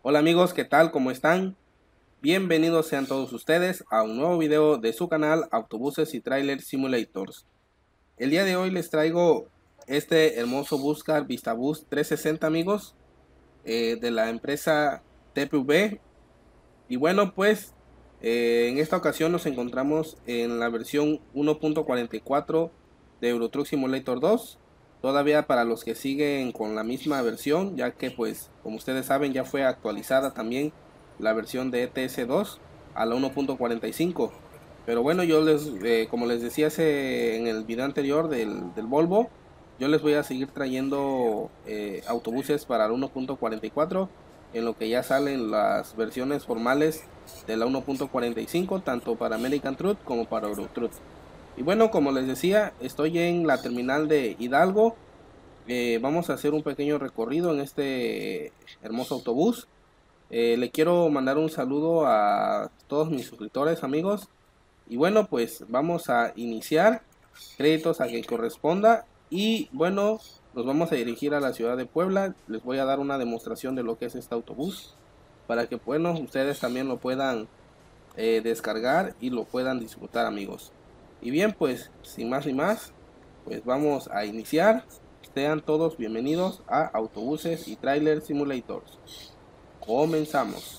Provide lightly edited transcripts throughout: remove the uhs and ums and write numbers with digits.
Hola amigos, ¿qué tal? ¿Cómo están? Bienvenidos sean todos ustedes a un nuevo video de su canal Autobuses y Trailer Simulators. El día de hoy les traigo este hermoso Buscar VistaBus 360 amigos, de la empresa TPV. Y bueno pues en esta ocasión nos encontramos en la versión 1.44 de Euro Truck Simulator 2. Todavía para los que siguen con la misma versión, ya que pues como ustedes saben ya fue actualizada también la versión de ETS 2 a la 1.45. Pero bueno, yo como les decía en el video anterior del Volvo, yo les voy a seguir trayendo autobuses para el 1.44, en lo que ya salen las versiones formales de la 1.45, tanto para American Truck como para Eurotruck. Y bueno, como les decía, estoy en la terminal de Hidalgo. Vamos a hacer un pequeño recorrido en este hermoso autobús. Le quiero mandar un saludo a todos mis suscriptores, amigos. Y bueno, pues vamos a iniciar. Créditos a quien corresponda. Y bueno, nos vamos a dirigir a la ciudad de Puebla. Les voy a dar una demostración de lo que es este autobús, para que bueno, ustedes también lo puedan descargar y lo puedan disfrutar, amigos. Y bien, pues sin más ni más, pues vamos a iniciar. Sean todos bienvenidos a Autobuses y Trailer Simulators. Comenzamos.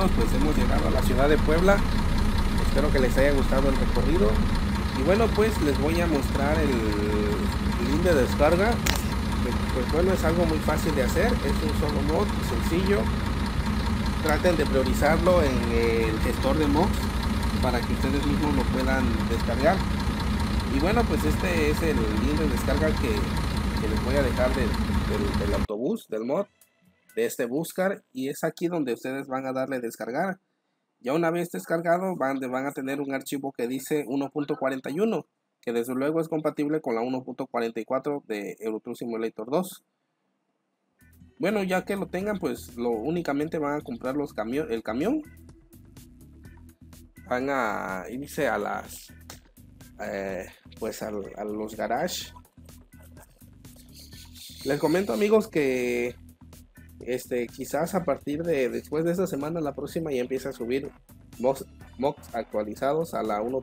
amigos, pues hemos llegado a la ciudad de Puebla. Espero que les haya gustado el recorrido. Y bueno, pues les voy a mostrar el link de descarga. Pues bueno, es algo muy fácil de hacer. Es un solo mod sencillo. Traten de priorizarlo en el gestor de mods para que ustedes mismos lo puedan descargar. Y bueno, pues este es el link de descarga que les voy a dejar del autobús, del mod, de este Buscar. Y es aquí donde ustedes van a darle descargar. Ya una vez descargado van a tener un archivo que dice 1.41, que desde luego es compatible con la 1.44 de Euro Truck Simulator 2. Bueno, ya que lo tengan, pues únicamente van a comprar el camión. Van a irse a las pues a los garage. Les comento, amigos, que quizás a partir de después de esta semana, la próxima ya empieza a subir mods actualizados a la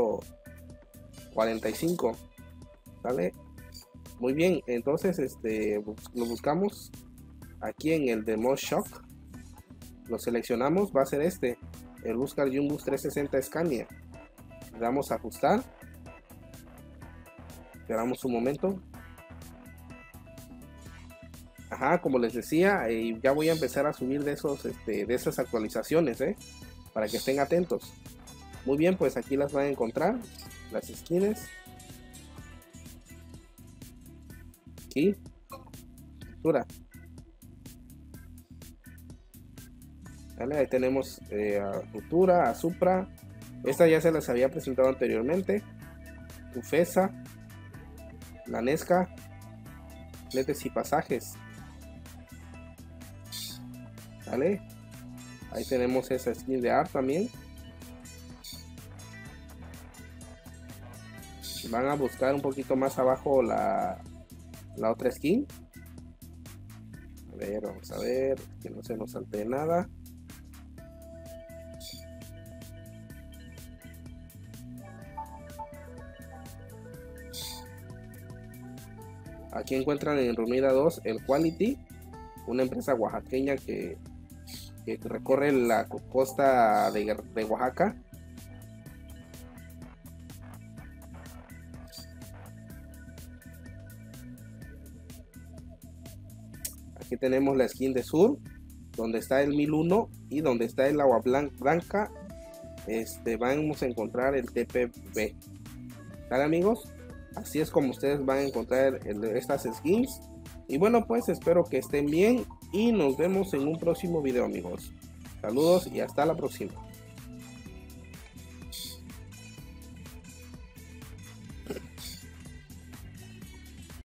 1.45. ¿Vale? Muy bien, entonces lo buscamos aquí en el de Mod Shock. Lo seleccionamos, va a ser el Buscar Jumbus 360 Scania. Le damos a ajustar. Esperamos un momento. Ajá, como les decía, ya voy a empezar a subir de esas actualizaciones, para que estén atentos. Muy bien, pues aquí las van a encontrar, las skins. Aquí, Futura. Vale, ahí tenemos a Futura, a Supra. Esta ya se las había presentado anteriormente. Ufesa, la Nesca, fletes y pasajes. Vale, ahí tenemos esa skin de art también. Van a buscar un poquito más abajo la otra skin. A ver, vamos a ver que no se nos salte nada. Aquí encuentran en Reunida 2 el Quality, una empresa oaxaqueña que recorre la costa de Oaxaca. Aquí tenemos la skin de Sur, donde está el 1001 y donde está el agua blanca. Vamos a encontrar el TPB. ¿Vale, amigos? Así es como ustedes van a encontrar estas skins. Y bueno, pues espero que estén bien y nos vemos en un próximo video, amigos. Saludos y hasta la próxima.